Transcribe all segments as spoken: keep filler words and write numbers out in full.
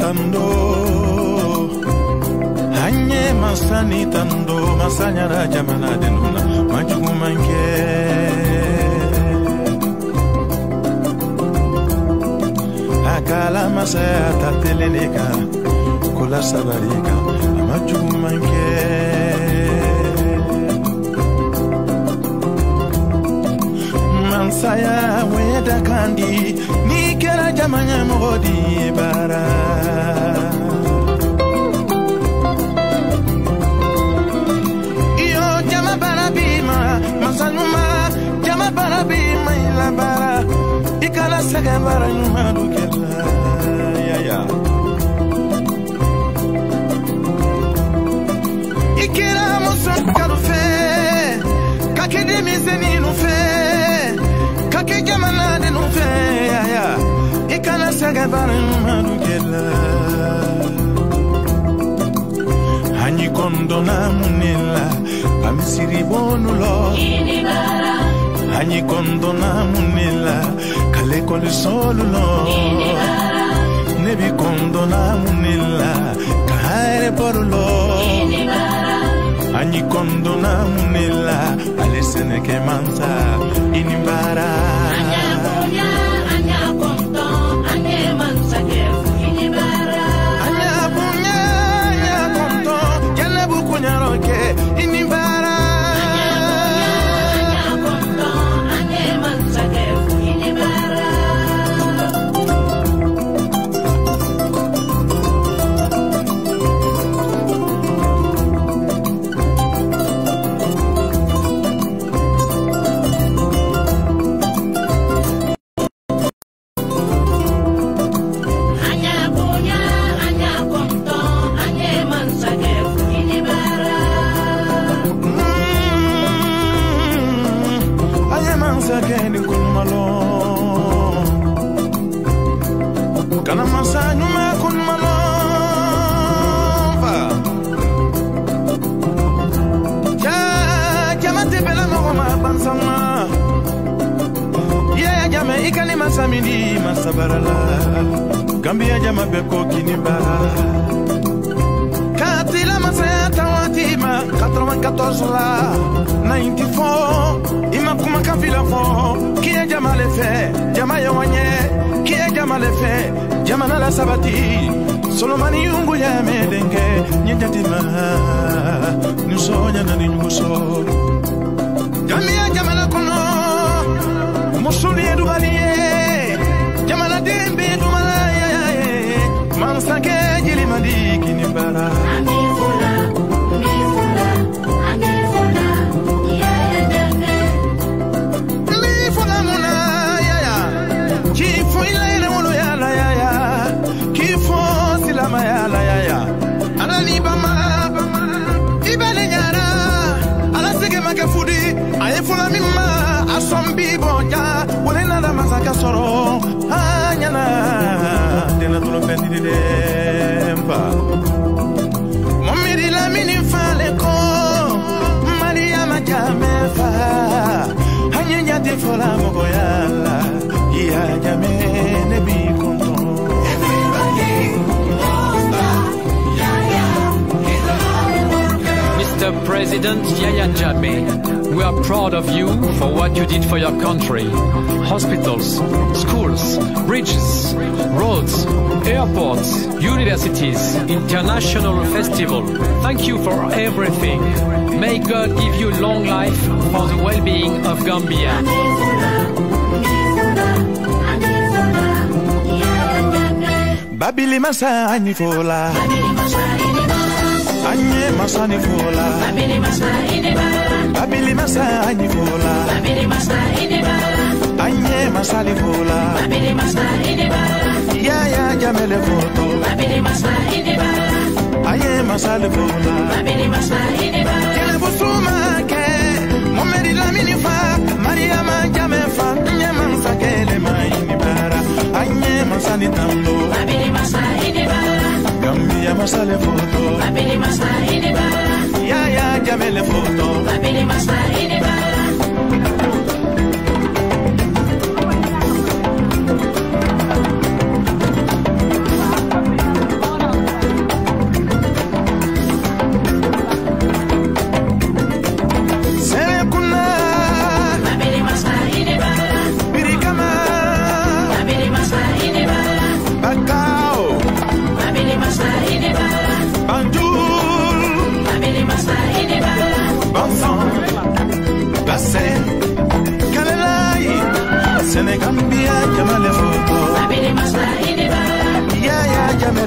tando hanye masani tando masanya ra jamana denuna majugu manke akala masaya tateleleka kula sabarika majugu manke mansaya weda kandi ni kera jamanya modi bara iyo jama bara bima masanuma jama bara bima ila bara ikala saga bara nyuma dukela ya ya ikira musan karufe kakede miseni no fe kake jamana de no fe ya ya ikala saga bara nyuma dukela hanyi kondona munela amisiri bonulo inibara hanyi kondona munela kale kole solo inibara nebi kondona munela kaire porulo inibara hanyi kondona munela alesene ke mansa inibara anya bonya anya kondo anya mansa ke inibara anya bonya anya kondo yana bukunya roke inibara anya bonya anya kondo anya mansa ke inibara Gambia jama beko kinibara Katila maseta watima quatre-vingt-quatorze la ninety-four Ima kuma kafila fo Kie jama le fe Jama yawanye Kie jama le fe Jama na la sabati Solomani yungu ya medenge Nyenjatima Nusonya na ninyuso Gambia jama la kono Musuli edu baliye Jama la dembe edu Mansake jili madiki ni bara Anifula, anifula, anifula Ya ya jane Anifula muna ya ya Kifo ila ile mulu ya la ya ya Kifo silama ya la ya ya Alani bama, ibele nyara Alasege makefudi Ayefula mima Asombi boja Wale nada masaka soro Anyana Dena tulo pendi di dempa Momiri la mini fale ko Maria majame fa Hanye nyati fola moko yala Iya jame nebi konto Everybody knows that Yaya is a hard worker Mister President Yaya Jammeh, we are proud of you for what you did for your country. Hospitals, schools, bridges, roads, airports, universities, international festival. Thank you for everything. May God give you long life for the well-being of Gambia. Babili masa anifola Anye masa anifola Babili masa anifola Babili masa anifola Babili masa anifola Anye masa anifola Babili masa anifola Ya ya jamele foto Babili masa anifola Anye masa anifola Babili masa anifola Kele busuma ke Momeri la minifa Maria ma jamefa Nye mansa kele ma inibara Anye masa nitambo Babili masa anifola Gambia masa le foto Babili masa anifola Ya ya jamele foto Babili masa anifola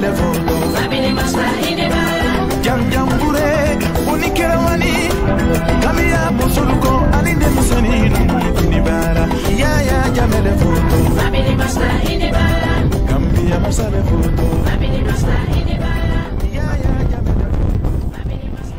jamele foto Babini masa inibara Jam jam burek Unikera wani Kamia musuluko Alinde musoni Inibara Ya ya jamele foto Babini masa inibara Kamia masale foto Babini masa inibara Ya ya jamele foto Babini masa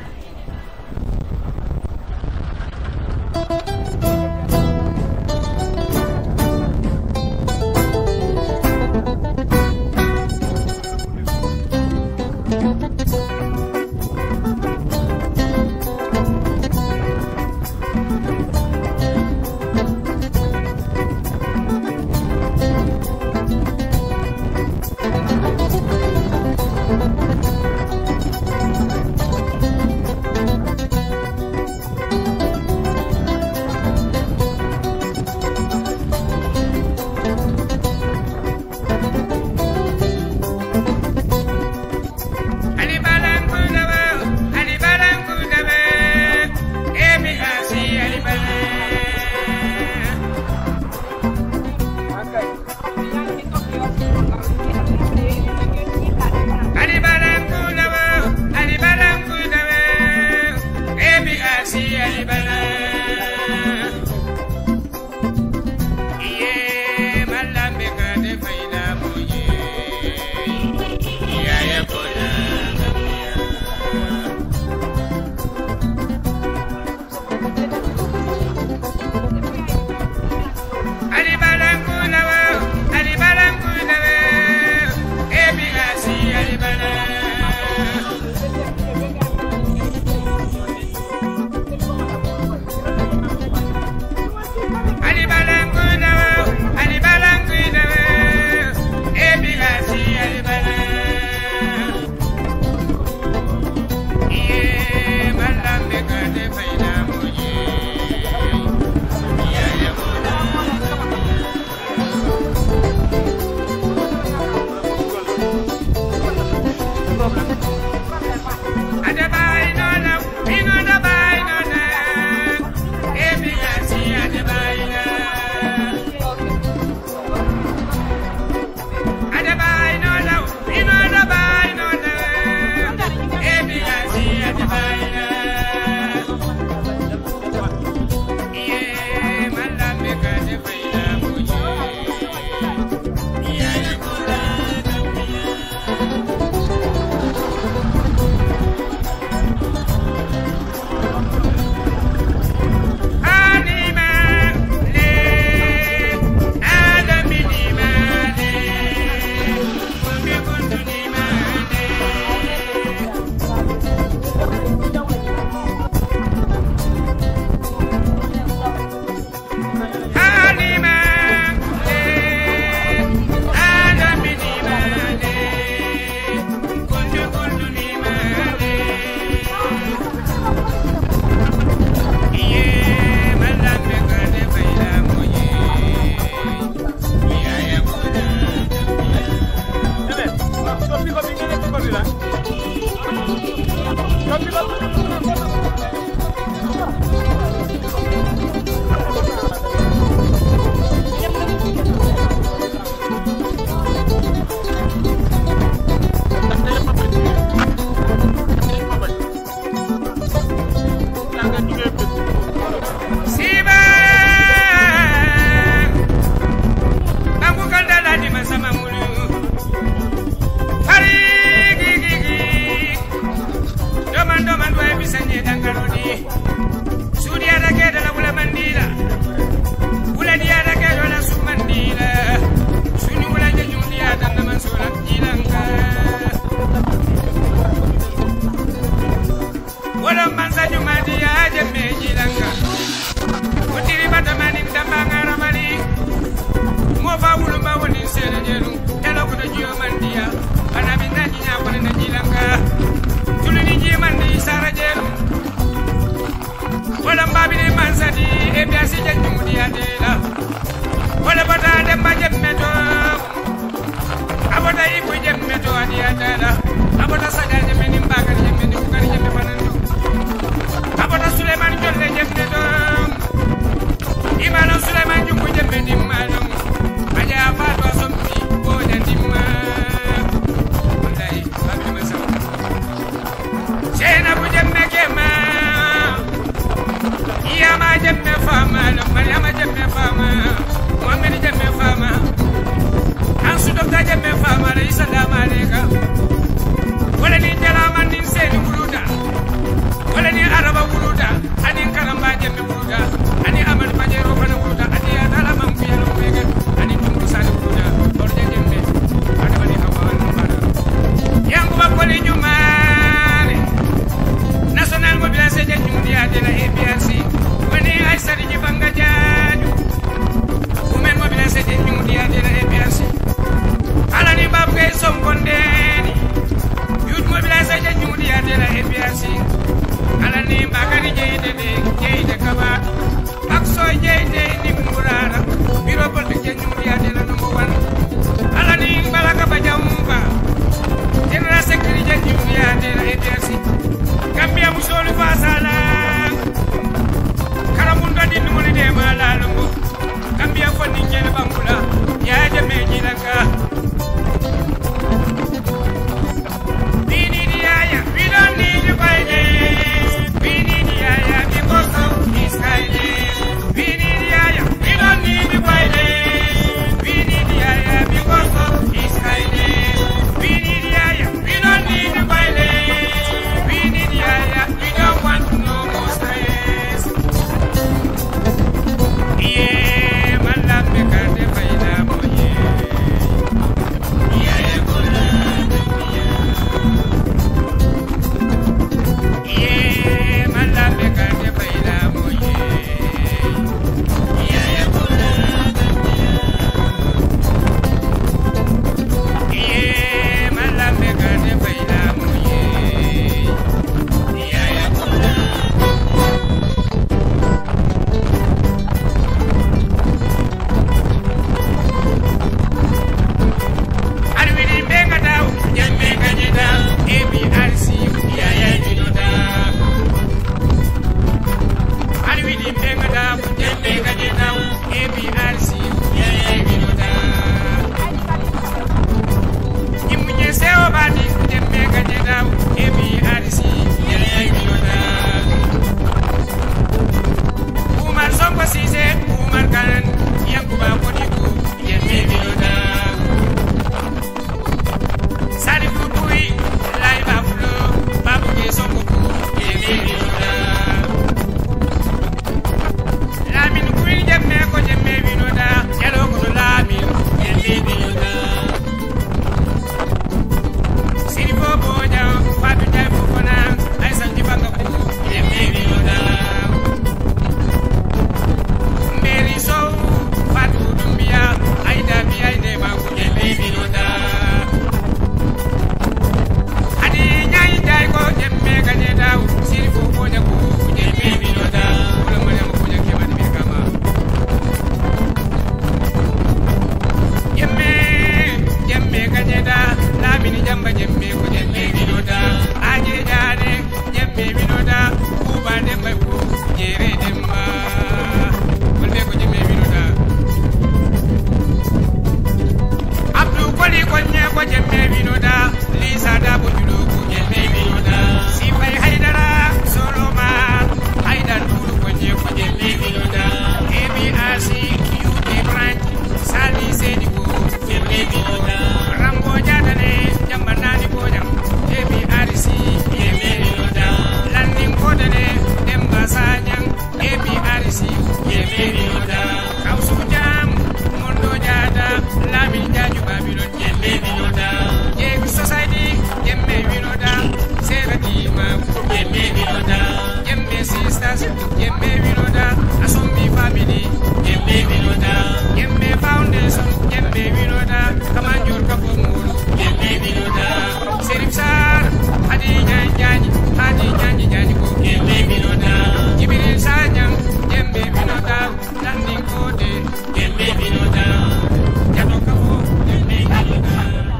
jemme binoda lisa da bujudu jemme binoda sifai haidara soloma haidar dulu konje ko jemme binoda ebi asi kiute branch sali sedi ko jemme binoda rambo jadane jambanani bojam ebi arisi jemme binoda landing kodane demba sanyang ebi arisi jemme binoda kausu jam mondo jada lamin jaju babylon jemme binoda jemi society jemme binoda seradima jemme binoda jemme sisters jemme binoda asombi family jemme binoda jemme foundation jemme binoda kamanjur kapomul jemme binoda serif sar hadi nyanyi hadi nyanyi nyanyi ko jemme binoda jibril sanyang jemme binoda landing kode jemme binoda jato kabo jemme binoda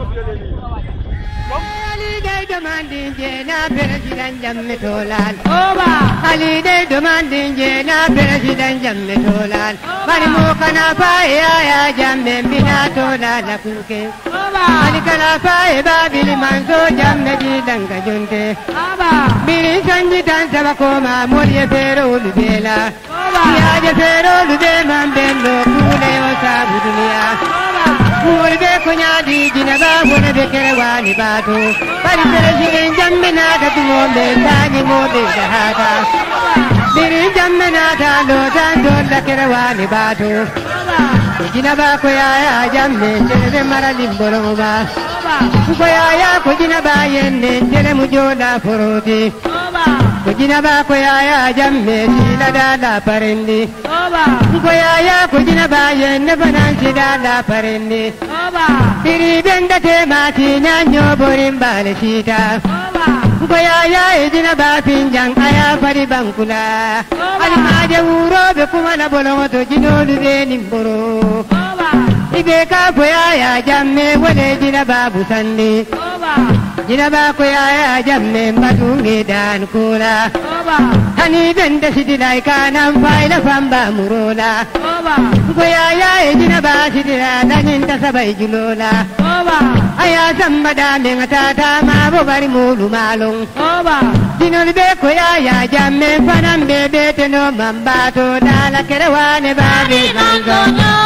Holiday demanding Jena President Jamme Tolan. Oba. Holiday demanding Jena President Jamme Tolan. Bari mo kana pa ya ya Jamme bina tola la kunke. Oba. Ali kana pa e babili manzo Jamme di danga junte. Oba. Biri sanji dan sama koma moriye pero lubela. Oba. Ya je pero lube man bendo kule o sabu dunia. Oba. Moribe kunya di jinaba moribe kerewani batu. Bari President Jamme na katumo mbendani mobe dahata. Biri Jamme na tando tando la kerewani batu. Jinaba koya ya Jamme tere mara limbolo ba. Koya ya ko jinaba yenne tere mujoda foroti. Jinaba koya ya Jamme sila dala parendi. Koya ya ko jinaba yenne banansi dala parendi. Biri benda te mati nyanyo borim bale sita. Koya ya jinaba pinjang aya pari bangkula. Ali maje uro be kumana bolongo to jinolu be nimboro. Ibe ka koya ya Jamme wale jinaba busandi. Jinaba koya ya Jamme madunge dan kula. Hani benda sidilai kanam faila famba murola. Koya ya jinaba sidila daninta sabai julola. Aya sambada mengatata ma bobari mulu malung. Jinol be koya ya Jamme fanam bebe teno mambato dala kerewane babe manzo.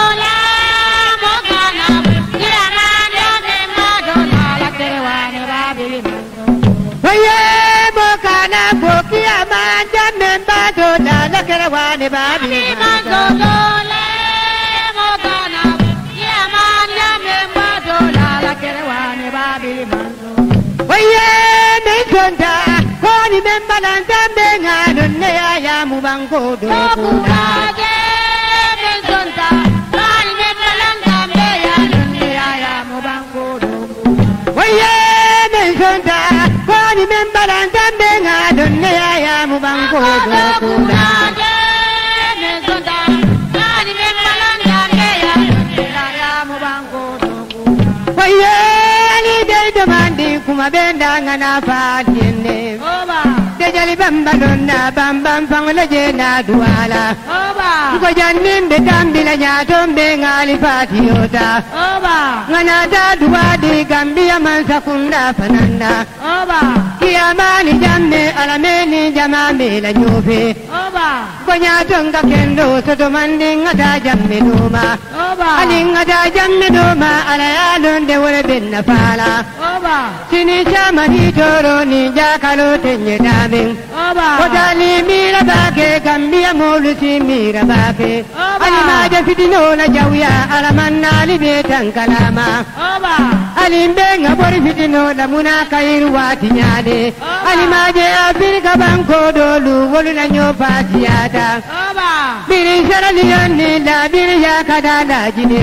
Oye bokana bokia manja memba dola la kerewane babi manzo dole bokana bokia manja memba dola la kerewane babi manzo. Oye menjonda koni memba lantambe nganone ya mubango do kuna menjonda koni memba lantambe ya none ya mubango do. Oye menjonda koni memba lantambe nganone ya mubango do kuna menjonda koni memba lantambe ya none ya mubango do kuna. Oye ali de demandi kuma benda ngana fatine. Jali bamba donna bambam pangla jena duala. Ko jannin de tambila nyato be ngali patiota. Ngana da duadi gambia man sakunda fananda. Kiamani jamme alameni jamame la nyufe. Ko nyato nga kendo soto mandi ngada jamme duma. Ali ngada jamme duma ala yalon de wole benna pala. Sini chama ni toro ni jakalo tenye dame. Kotali mira bake gambia molusi mira bake. Ali maja fitino na jawya alamanna libetan kalama. Ali mbenga bori fitino la muna kairu wati nyade. Ali maja Afrika banko dolu wolu na nyopati yata. Biri sarali yoni la biri ya kadala jine.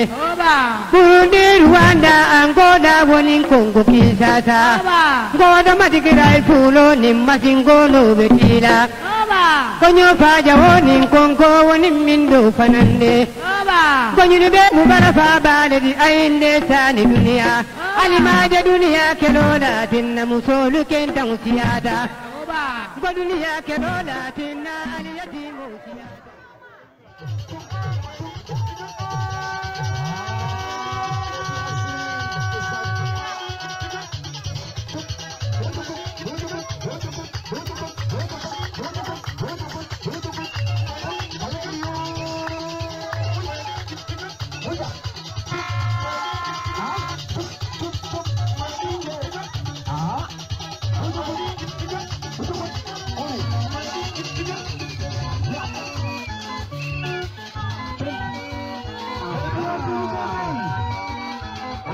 Burundi Rwanda Angola woni Kongo Kinshasa. Ngoda matikirai fulo ni masingono betila. Konyo paja woni Kongo woni mindo fanande. Konyo be mubara fa bale di ainde tani dunia. Ali maja dunia kelola tinna musolu kenta musiyada. Ko dunia kelola tinna ali yatimu musiyada.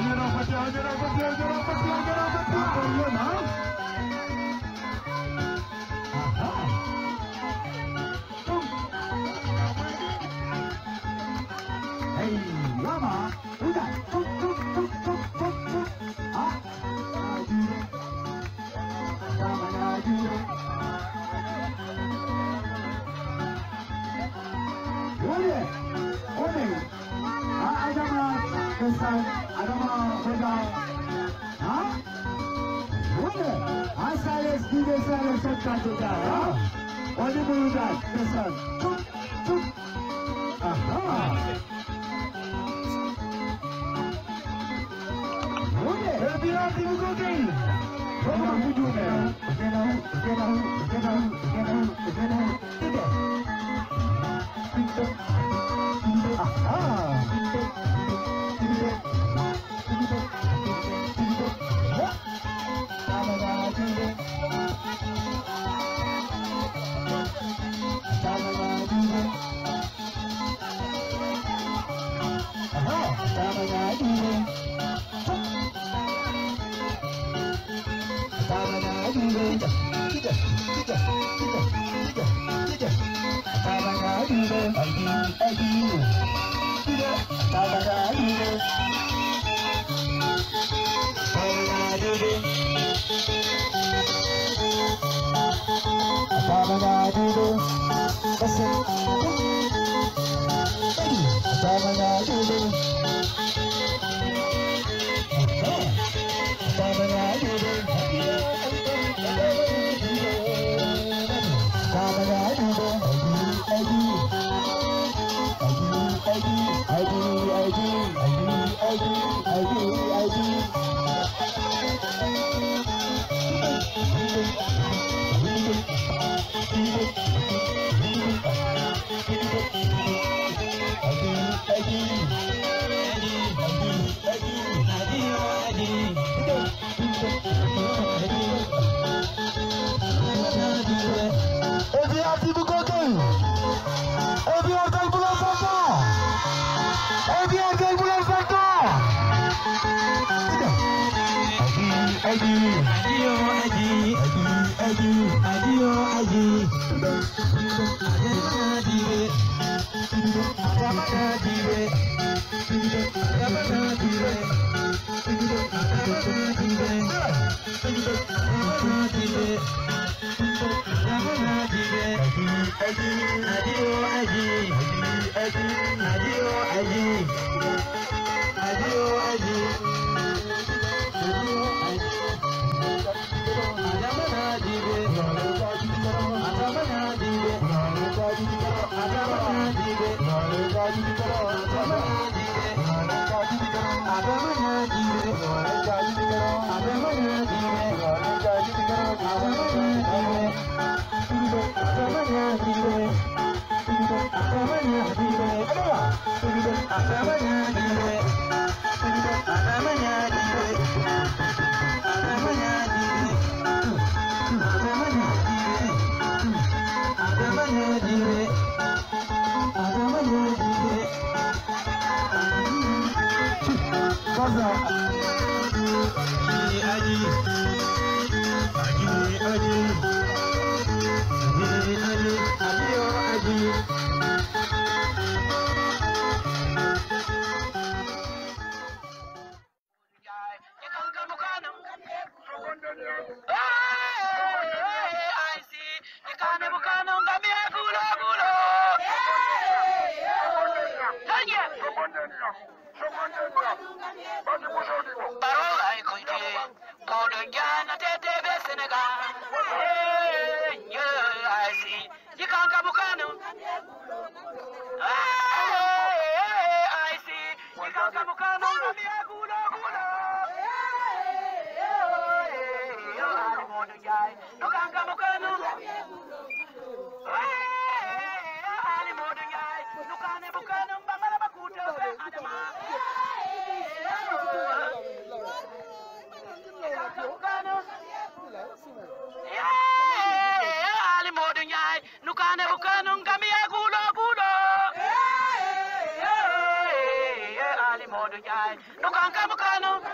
No can come,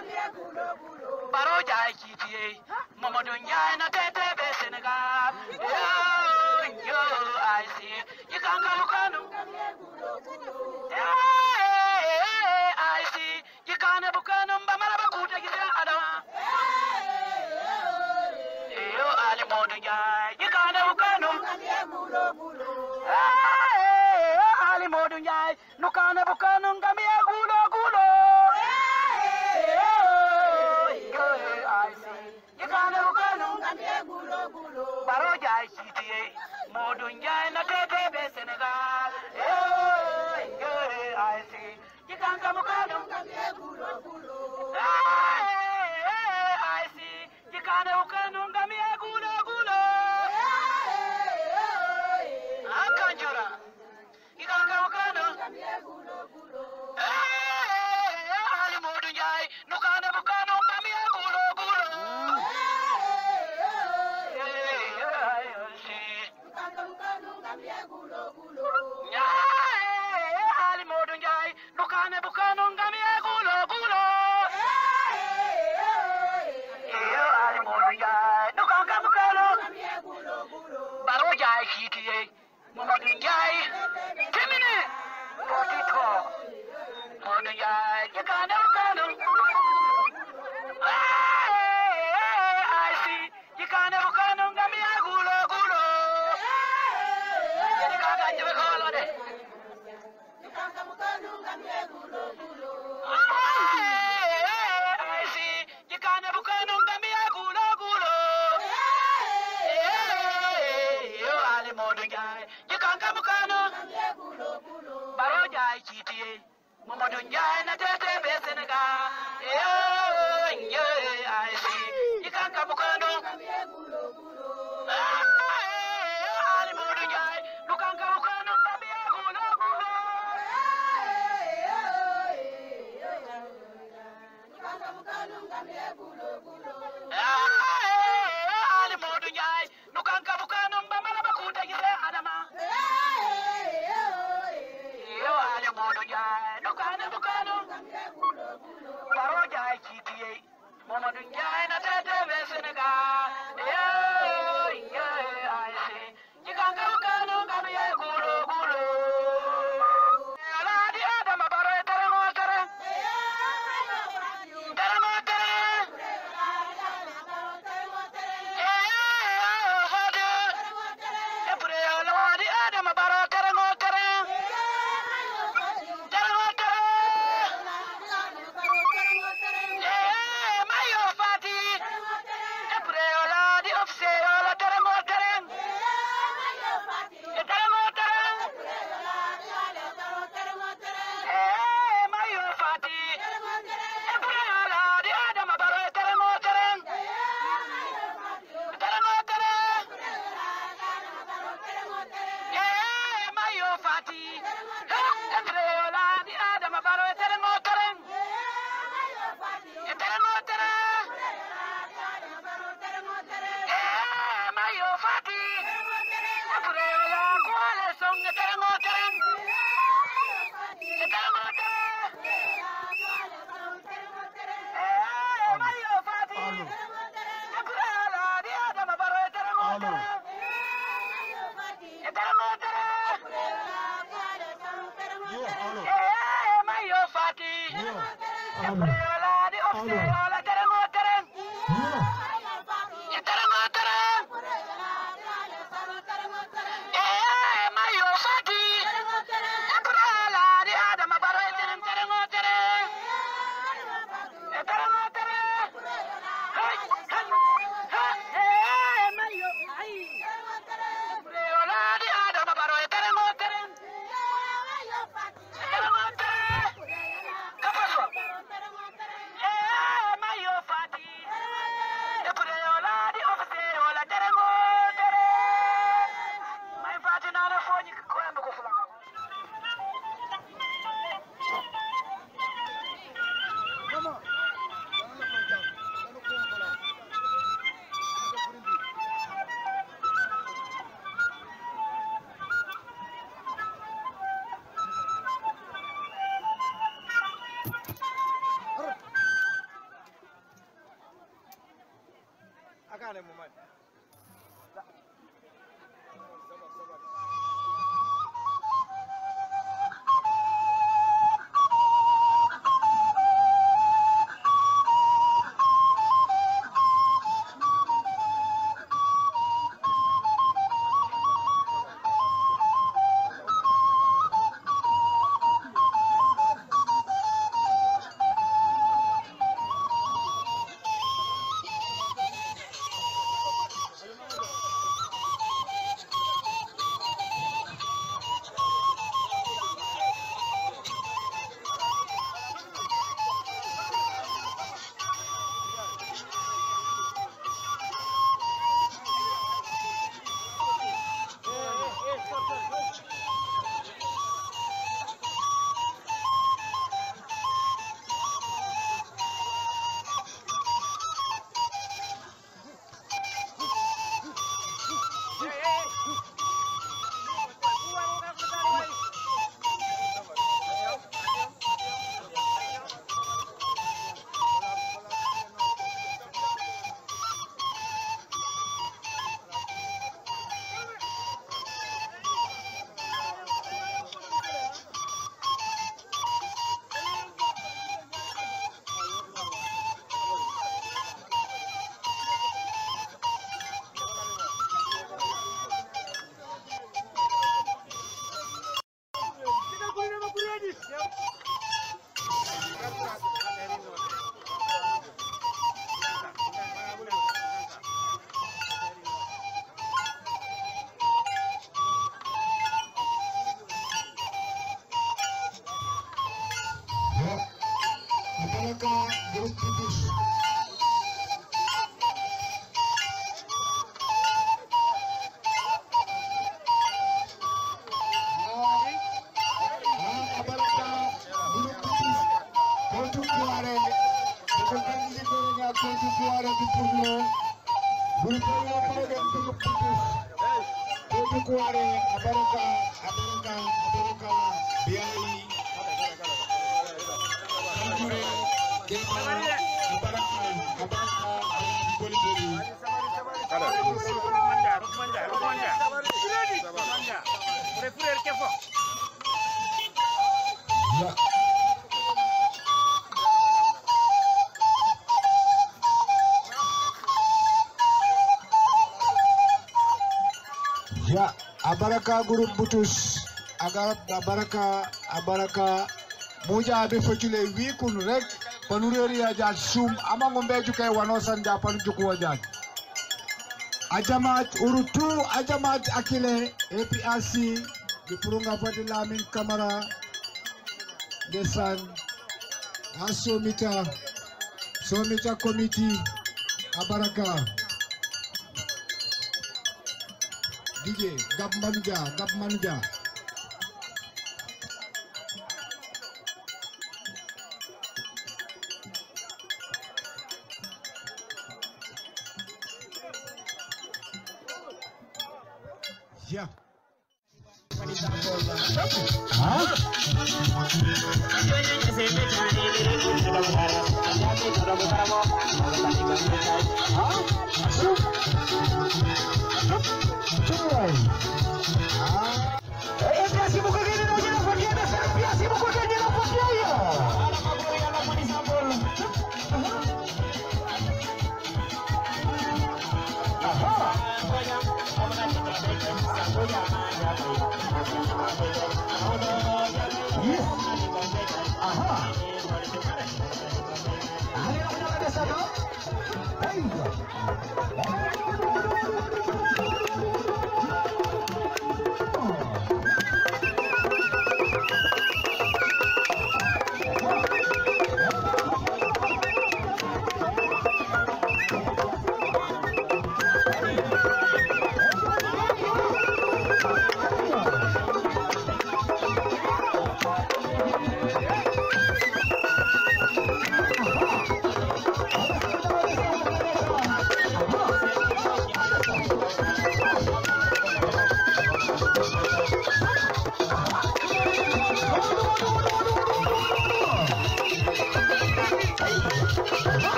Chitié, Mamadou Ndiaye na tete be Sénégal. Yo, yo, I see. You can't go kanu. I see. You can't have kanu. Bamara bakuta gisa adama. Yo, Ali Modou Ndiaye. You can't have kanu. Ali Modou Ndiaye. No can't have kanu. Gamia gulo gulo. Baro Ndiaye Chitié, Modou Ndiaye na tete be Sénégal. Eh, I see. You can't come kanu. I see. You can't come kanu. Gamia gulo gulo. Akanjura. You can't come kanu. Ali Modou Ndiaye, no can't come kanu. Gamia gulo gulo. Ali Modou Ndiaye, Bukane Bukano Ngamia Gulo Gulo. Ali Modou Ndiaye, Bukane Bukano Ngamia Gulo Gulo. Baro Ndiaye Chitié, Mamadou Ndiaye, Timine, forty-two. Modou Ndiaye, Bukane Bukano. I see, Bukane Bukano Ngamia Gulo Gulo. I see. You can't have a canoe, Gamia Gulo Gulo. You Ali Modou Ndiaye. You can't come a canoe. Baro Ndiaye Chitié, Mamadou Ndiaye na tete be Sénégal. I see. You can't come a canoe. Ali Modou Ndiaye. You can't come a canoe, Gamia Gulo Gulo. Ali Modou Ndiaye, no can come kanu, Bamara bakuta gisa adama. Yo, Ali Modou Ndiaye, no can have kanu. Baro Ndiaye Chitié, Mamadou Ndiaye na tete be Sénégal. Yeah, yeah, I see. You can come kanu, Gamia Gulo Gulo. Ala di adama baro etere mo tere. Tere mo tere. Ya, abaraka group butus agar abaraka abaraka muja be fotule wikun rek panureri ya jat sum amango mbeju kay wanosan japan juku wajat ajamat urutu ajamat akile A P R C di purunga pati lamin kamara desan asomita somita committee abaraka D J Gab Manja Gab Manja ya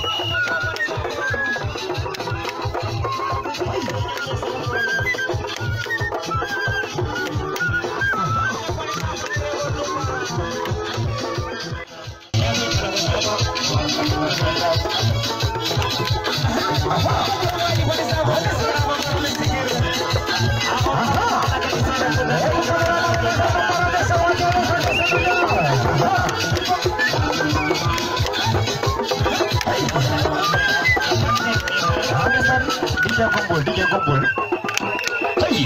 Kumpul, D J kumpul. Hey.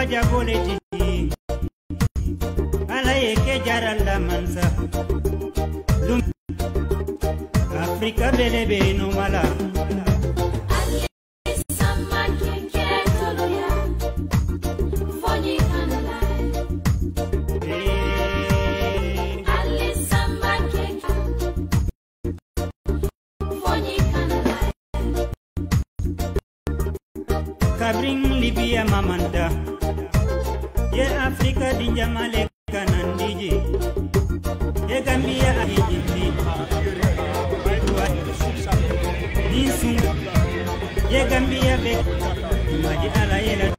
jaboleti ala yeke jaralla mansa lum Afrika belebe no mala Kabring Libya mamanda ye Afrika dinjamale kanandiji ye Gambia ahijiti Nisung ye Gambia be maji ala yela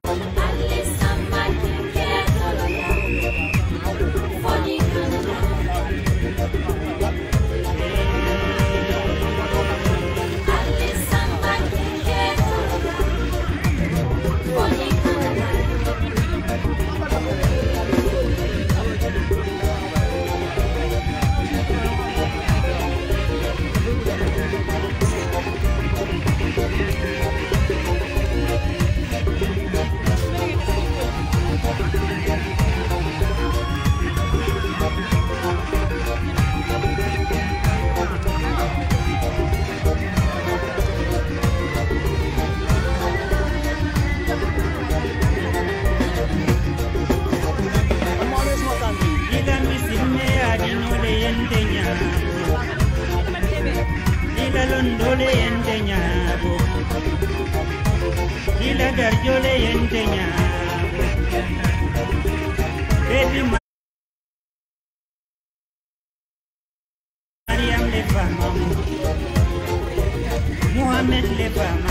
Muhammad le fama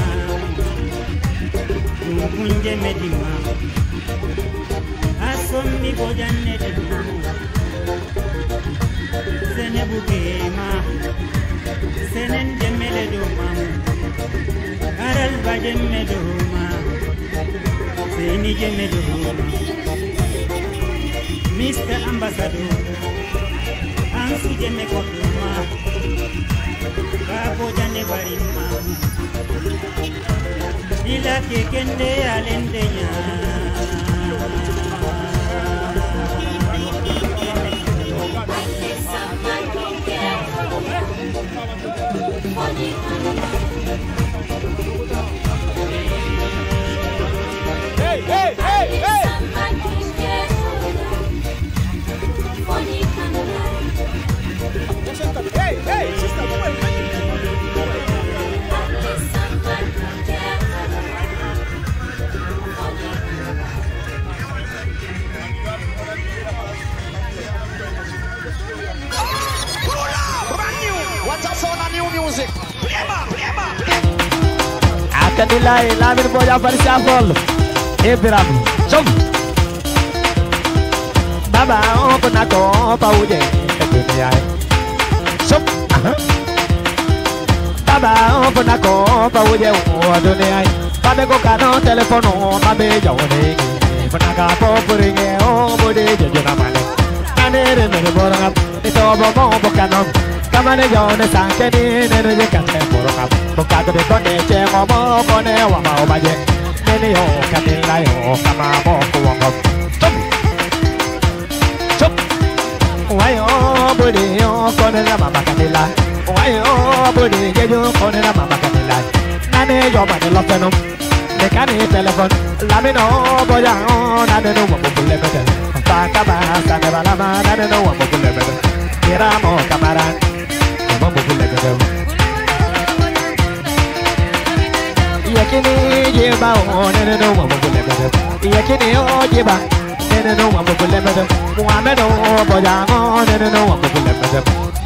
Mungunje medima Asombi bojanne dedma Sene bugema Senen jemele doma Aral bajemme doma Seni jemme doma Mister Ambassador Ansu jemme koduma Babo jane barima Dila ke kende alendenya Hey, hey, hey, hey! Hey, hey, sister, music. Akan nilai lamin boya bersafol. Ibrahim, jom. Baba, open ako pauje. Dunia. Jom. Baba, open ako pauje. Dunia. Babe ko kano telefono, babe jawne. Panaga popuringe, oh bode jejuna mane. Anere mere borangap, ito bobo bokanom. Kamane jone sankeni nene je kate borokap. Bokado de kone che momo kone wama obaje. Nene yo katila yo kama moko wangop. Chop. Chop. Wayo bode yo kone na mama katila. Wayo bode jeju kone na mama katila. Nane yo mane lofenum. Nekani telefon. Lamino boya nane no wamo bulebete. Paka ba sane balama nane no wamo bulebete. Kiramo kamaran. Yakini jeba nene no wamo bulebete. Yakini ojeba nene no wamo bulebete. Muhammad boya nene no wamo bulebete.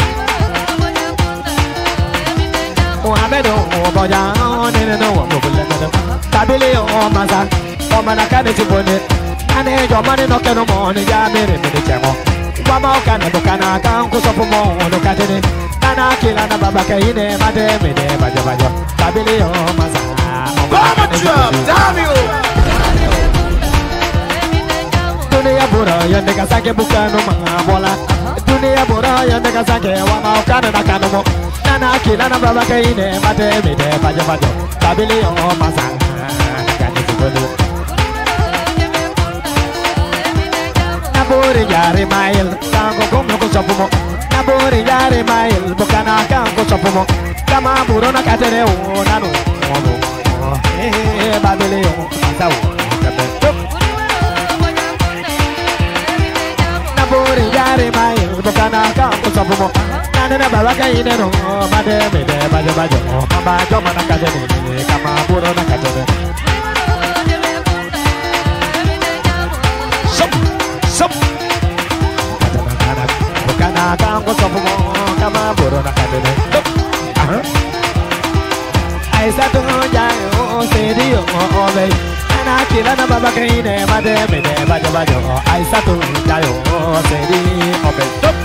Muhammad boya nene no wamo bulebete. Tabili o maza o manakane tibone. Ane jo mane no keno mo ni ya mere mere chemo. Wama okane bokana kan kusofu mo no katene. Nana kila na baba kaine made mede bajo bajo. Tabili o maza. Bomba drop, damn you. Dunia bura yende kasake bukano mga bola. Dunia bura yende kasake wama okane na kanomo. Nana kila na baba kaine made mede bajo bajo. Tabili o maza. Naburi yare mail, tango como con sopomo. Naburi yare mail, bocana canco sopomo. Kama burona katere o nanu. Eh, babeleo, pasao. Naburi yare mail, bocana canco sopomo. Nana babaka inero, made mede bajo bajo. Mama jo mana katere, kama burona katere. Sup, bocana canco sopomo, kama burona katere. I sat on Jayo, Sedio, Ove, and I kill an Abacaine, Madame, Bajo Bajo. I sat on Jayo, Sedio, Ove.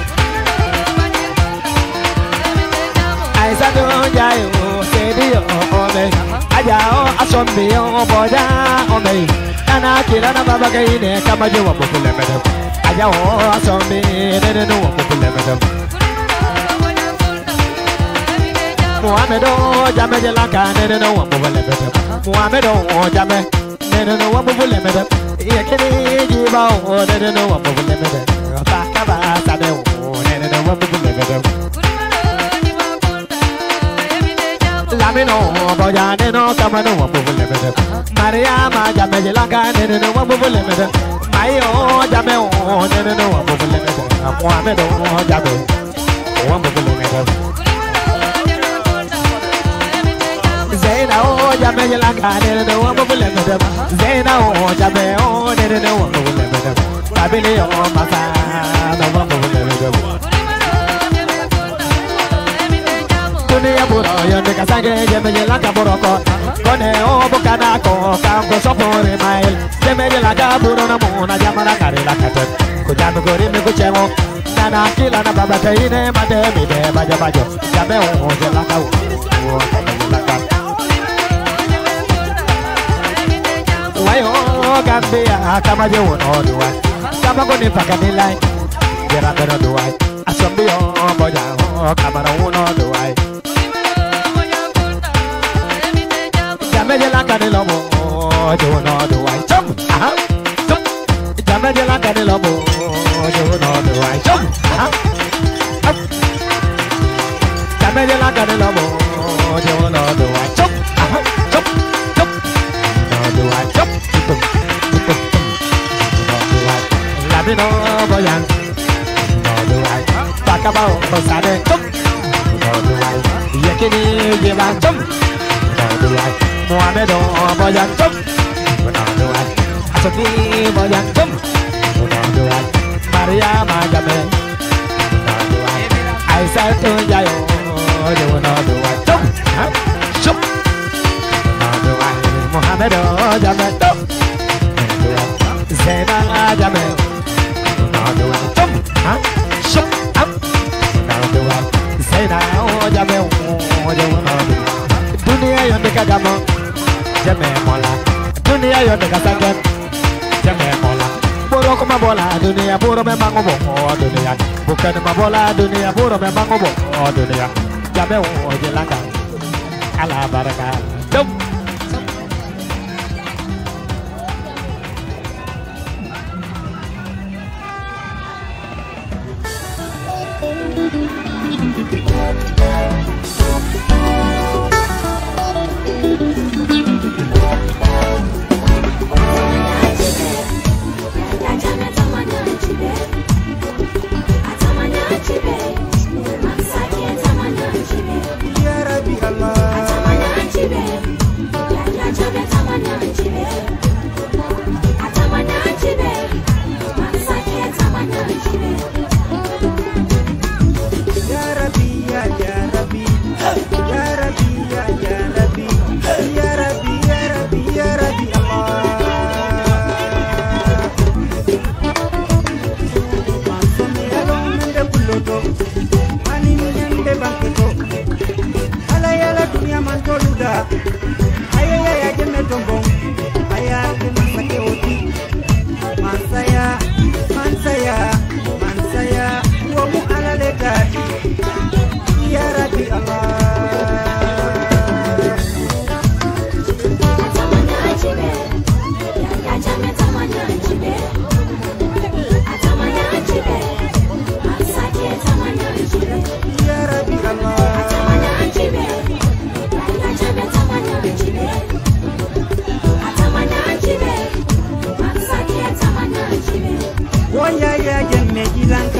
I sat on Jayo, Sedio, Ove, Ajao, Asombio, Boda, Ove, and I kill an Abacaine, Camajo, Popular, Ajao, Asombi, and no Popular. Muhammedo jame jelaka nene no wambo lebede Muhammedo jame nene no wambo lebede Yekini jiba o nene no wambo lebede Bakaba sade o nene no wambo lebede Lamino boja neno kama no wambo lebede Mariama jame jelaka nene no wambo lebede Mayo jame o nene no wambo lebede Muhammedo jame wambo lebede Zena o jame jelaka nene no wambo lebede Zena o jame o nene no wambo lebede Tabili o masa no wambo lebede Dunia buro yonde kasange jame jelaka buroko Kone o bukana ko kamko sopore mail Jame jelaka buro na muna jamana kare la katet Kujamu kuri mi kuchemo Nana kila na baba kaine mate mide bajo bajo Jame o jelaka o jelaka Wayo Gambia kama je wono duwa kama goni pakani lai jera bero duwa asombio boja kama no wono duwa Jameje la kane lomo je wono duwa chum aha chum Jameje la kane lomo je wono duwa chum aha Jameje la kane lomo je wono duwa chum aha chum chum no duwa chum Lamino boyan, no do I. Bakabao posade, no do I. Yekini jiban, no do I. Muhammedo boyan, no do I. Asofi boyan, no do I. Maria Majame, no do I. I said to Jayo, no do I. Chup, no do I. Muhammedo Jame, no do I. Zena Jame. Do I jump, huh? Shook up. Now do I say now, Jame, Dunia yonde kagamo, Jame mola. Dunia yonde kasangan, Jame mola. Puro kuma bola, dunia puro memang ngobo, dunia. Bukan mabola, dunia puro memang ngobo, dunia. Jame jelaka, ala baraka. Jump.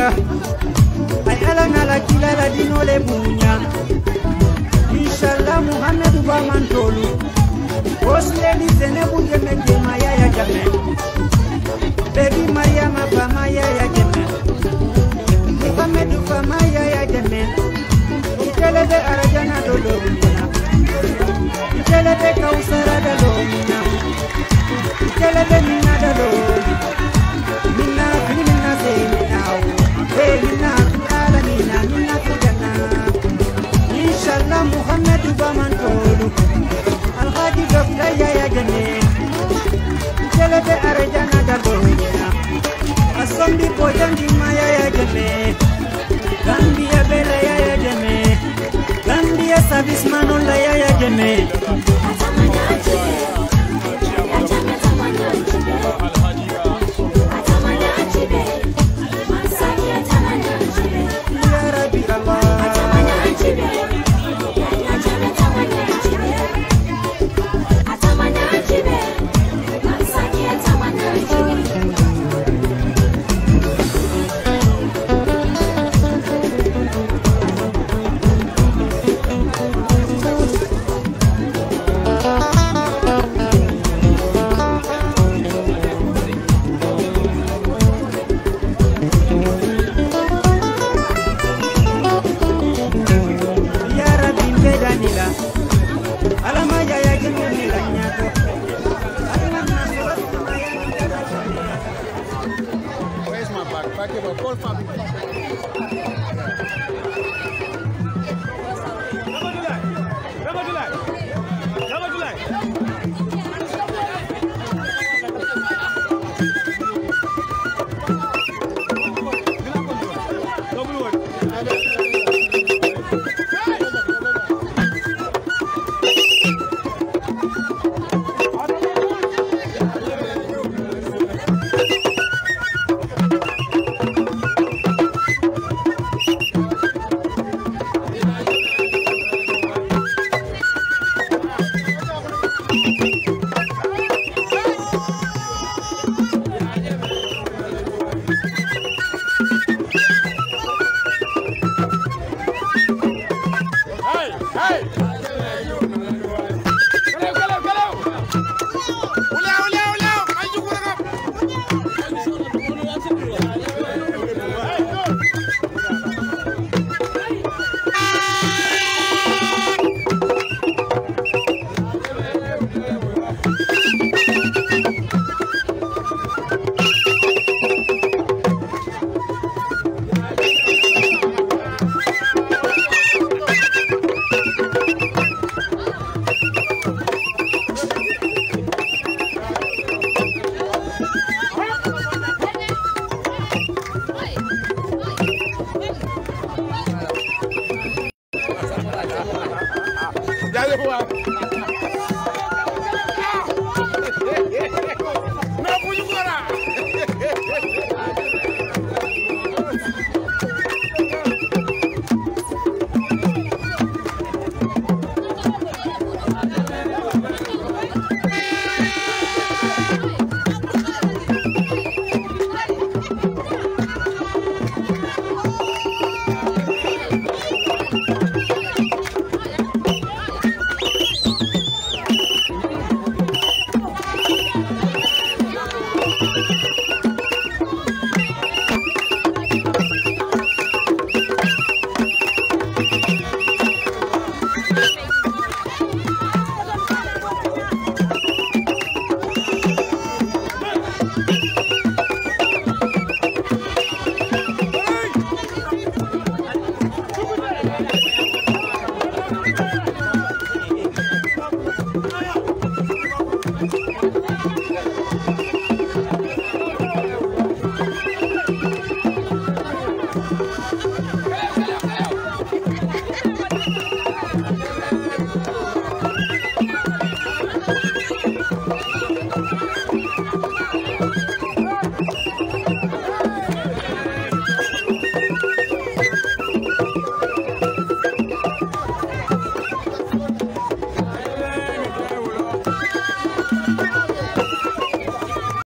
bunya ay ala nala kila la dino le bunya inshallah Muhammadu ba mantolu osle li zene bunje menge maya ya jame baby Mariama ba maya ya jame Muhammadu ba maya ya jame itele de arajana dolo bunya itele de kausara dolo bunya itele de minna dolo minna minna se minna hey minna ala minna minna kujana inshallah Muhammadu ba mantolu alhaji dokta ya ya jame itele de arajana dolo bunya asombi bojangi maya ya jame Gambia bela ya ya jame Gambia service man on la ya ya jame